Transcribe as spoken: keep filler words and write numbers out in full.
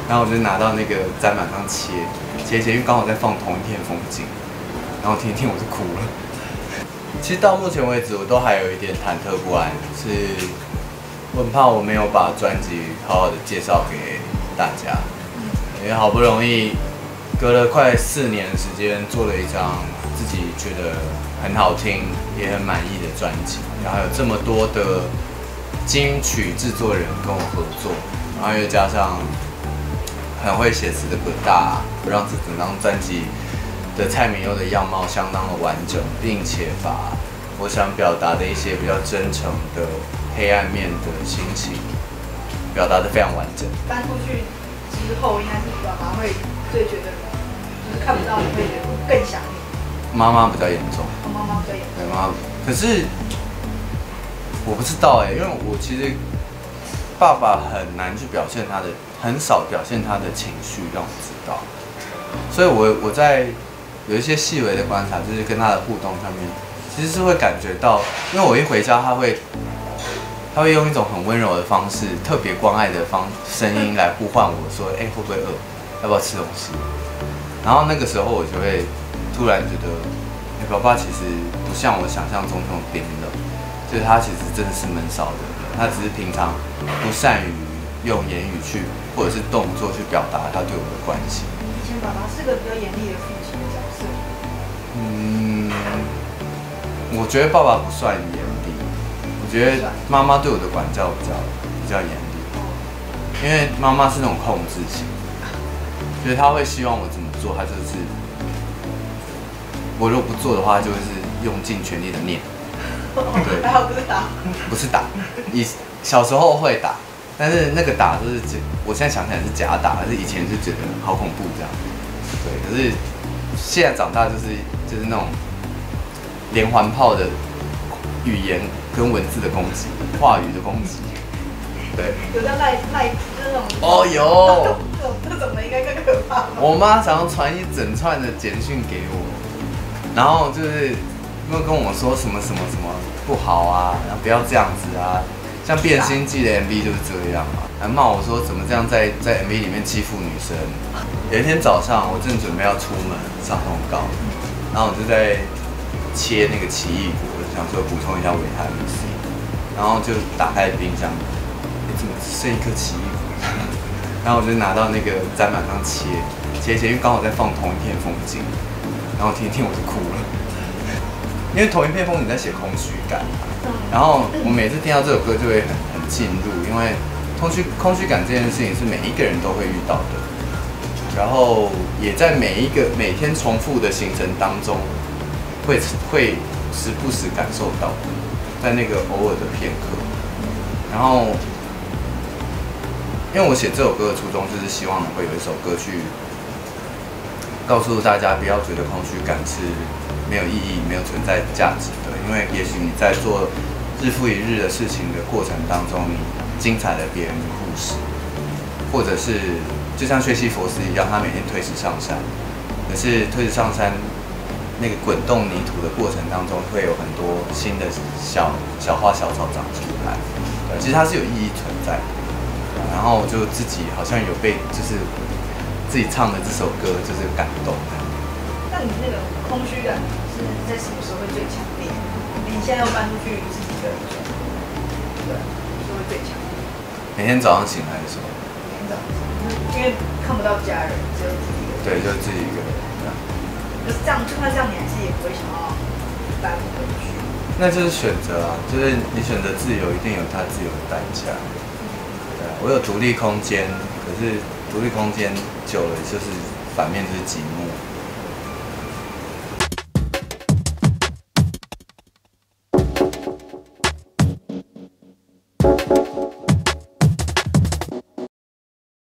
然后我就拿到那个砧板上切，切切，因为刚好在放同一片风景，然后听一听我就哭了。其实到目前为止，我都还有一点忐忑不安，是我很怕我没有把专辑好好的介绍给大家，因为好不容易隔了快四年的时间做了一张自己觉得很好听也很满意的专辑，然后有这么多的金曲制作人跟我合作，然后又加上很会写词的滚大，让这整张专辑的蔡明佑的样貌相当的完整，并且把我想表达的一些比较真诚的黑暗面的心情表达的非常完整。 搬出去之后，应该是爸妈会最觉得，就是看不到你会觉得更想你。 妈妈比较严重， 妈妈比较严重。 对妈妈，可是我不知道哎、欸，因为我其实爸爸很难去表现他的，很少表现他的情绪让我知道，所以我我在有一些细微的观察，就是跟他的互动上面，其实是会感觉到，因为我一回家他会。他会用一种很温柔的方式，特别关爱的方声音来呼唤我说：“哎、欸，会不会饿？要不要吃东西？”然后那个时候我就会突然觉得，哎、欸，爸爸其实不像我想象中那种冰冷，就是他其实真的是闷骚的人，他只是平常不善于用言语去或者是动作去表达他对我的关心。 以前爸爸是个比较严厉的父亲的角色。 嗯，我觉得爸爸不算严。我觉得妈妈对我的管教比较比较严厉，因为妈妈是那种控制型，就是她会希望我怎么做，她就是我如果不做的话，就会是用尽全力的念。对， 还好不是打， 不是打，以小时候会打，但是那个打就是我现在想起来是假打，但是以前就觉得好恐怖这样。对，可是现在长大就是就是那种连环炮的语言。跟文字的攻击，话语的攻击，对， 有在赖赖，就是那种哦有， 这种这种的应该更可怕。 我妈常常传一整串的简讯给我，然后就是会跟我说什么什么什么不好啊，然后不要这样子啊，像《变形记》的 M V 就是这样啊，还骂我说怎么这样在在 M V 里面欺负女生。有一天早上，我正准备要出门上通告，然后我就在切那个奇异果。想说补充一下维他命 C， 然后就打开冰箱，欸、怎么只剩一颗奇异果？然后我就拿到那个砧板上切切切，因为刚好在放同一片风景，然后听一听我就哭了，因为同一片风景在写空虚感，然后我每次听到这首歌就会很很进入，因为空虚空虚感这件事情是每一个人都会遇到的，然后也在每一个每天重复的行程当中会会。时不时感受到，在那个偶尔的片刻，然后，因为我写这首歌的初衷就是希望能够有一首歌去告诉大家，不要觉得空虚感是没有意义、没有存在价值的，因为也许你在做日复一日的事情的过程当中，你精彩了别人的故事，或者是就像薛西佛斯一样，他每天推石上山，可是推石上山。那个滚动泥土的过程当中，会有很多新的小小花小草长出来。其实它是有意义存在的。然后我就自己好像有被，就是自己唱的这首歌，就是感动。 那你那个空虚感是在什么时候会最强烈？你现在要搬出去自己一个人住，对，就会最强烈。 每天早上醒来的时候。 每天早上，因为看不到家人，只有自己一个人。 对，就自己一个人。 可是这样，就算这样，你还是也不会想要搬回去。 那就是选择啊，就是你选择自由，一定有它自由的代价。对啊，我有独立空间，可是独立空间久了，就是反面就是寂寞。